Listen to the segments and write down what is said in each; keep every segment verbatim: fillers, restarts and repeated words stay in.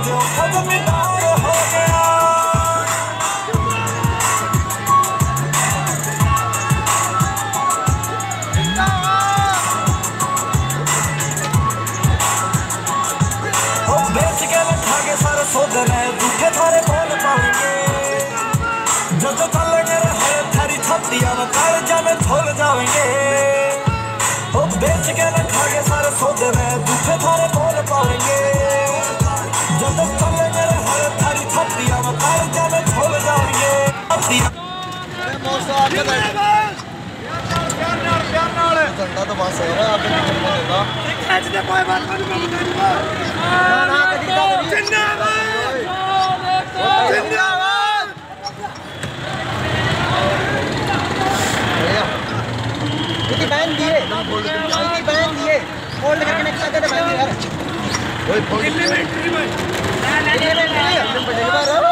जो खबरदार हो गया। बेच के रखा के सारे सौदे ने झूठे थारे बोल पाएंगे। जो जो चलेंगे हर थारी छत्तियां में काल जाने छोड़ जाएंगे। ओ बेच के रखा के सारे सौदे ने झूठे थारे बोल पाएंगे। जो जो चलेंगे हर थारी छत्तियां में काल जाने छोड़ जाएंगे। झंडा तो बस है ना आपने देगा खींच दे कोई बात नहीं मैं बताऊंगा। ना ना जिंदाबाद जिंदाबाद। कितनी बहन दिए कितनी बहन दिए फोल्ड करके नेक्स्ट आगे दबा दे यार। ओए दिल्ली में दिल्ली में दिल्ली में दिल्ली में बार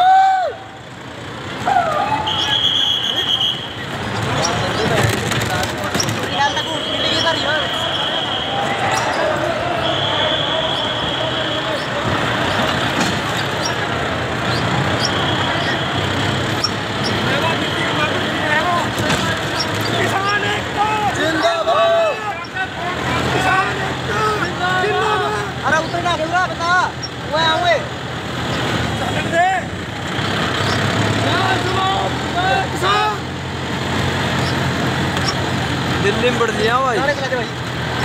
दिल्ली में बढ़ लिया भाई।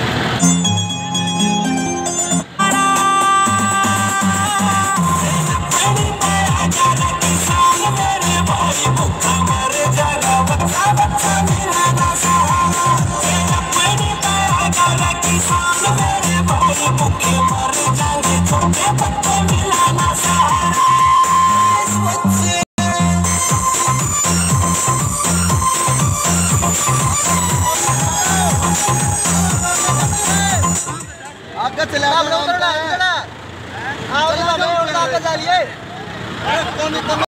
आगे चला आओ उधर ना आओ ना आओ ना आगे चलिए।